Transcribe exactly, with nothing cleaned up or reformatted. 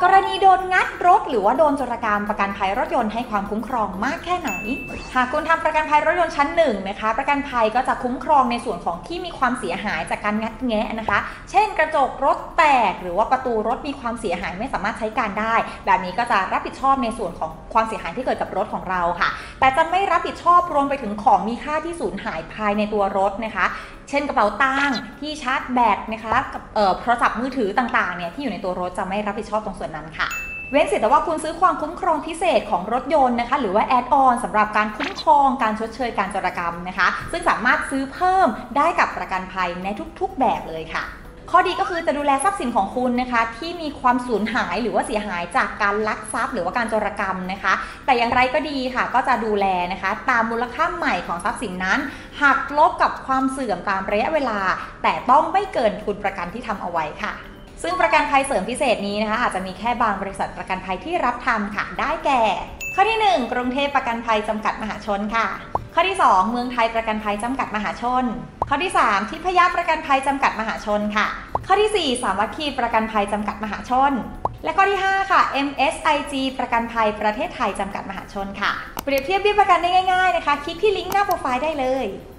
กรณีโดนงัดรถหรือว่าโดนโจรกรรมประกันภัยรถยนต์ให้ความคุ้มครองมากแค่ไหนหากคุณทำประกันภัยรถยนต์ชั้นหนึ่งนะคะประกันภัยก็จะคุ้มครองในส่วนของที่มีความเสียหายจากการงัดแงะนะคะเช่นกระจกรถแตกหรือว่าประตูรถมีความเสียหายไม่สามารถใช้การได้แบบนี้ก็จะรับผิดชอบในส่วนของความเสียหายที่เกิดกับรถของเราค่ะแต่จะไม่รับผิดชอบรวมไปถึงของมีค่าที่สูญหายภายในตัวรถนะคะเช่นกระเป๋าตังค์ที่ชาร์จแบตนะคะกับเอ่อโทรศัพท์มือถือต่างๆเนี่ยที่อยู่ในตัวรถจะไม่รับผิดชอบตรงส่วนนั้นค่ะเว้นเสียแต่ว่าคุณซื้อความคุ้มครองพิเศษของรถยนต์นะคะหรือว่าแอดออนสำหรับการคุ้มครองการชดเชยการโจรกรรมนะคะซึ่งสามารถซื้อเพิ่มได้กับประกันภัยในทุกๆแบบเลยค่ะข้อดีก็คือจะดูแลทรัพย์สินของคุณนะคะที่มีความสูญหายหรือว่าเสียหายจากการลักทรัพย์หรือว่าการโจรกรรมนะคะแต่อย่างไรก็ดีค่ะก็จะดูแลนะคะตามมูลค่าใหม่ของทรัพย์สินนั้นหักลบกับความเสื่อมตามระยะเวลาแต่ต้องไม่เกินทุนประกันที่ทำเอาไว้ค่ะซึ่งประกันภัยเสริมพิเศษนี้นะคะอาจจะมีแค่บางบริษัทประกันภัยที่รับทำค่ะได้แก่ข้อที่หนึ่งกรุงเทพประกันภัยจำกัดมหาชนค่ะข้อที่สองเมืองไทยประกันภัยจำกัดมหาชนข้อที่สามทิพยประกันภัยจำกัดมหาชนค่ะข้อที่สี่สามัคคีประกันภัยจำกัดมหาชนและข้อที่ห้าค่ะ เอ็ม เอส ไอ จี ประกันภัยประเทศไทยจำกัดมหาชนค่ะเปรียบเทียบเบี้ยประกันได้ง่ายๆนะคะคลิกที่ลิงก์หน้าโปรไฟล์ได้เลย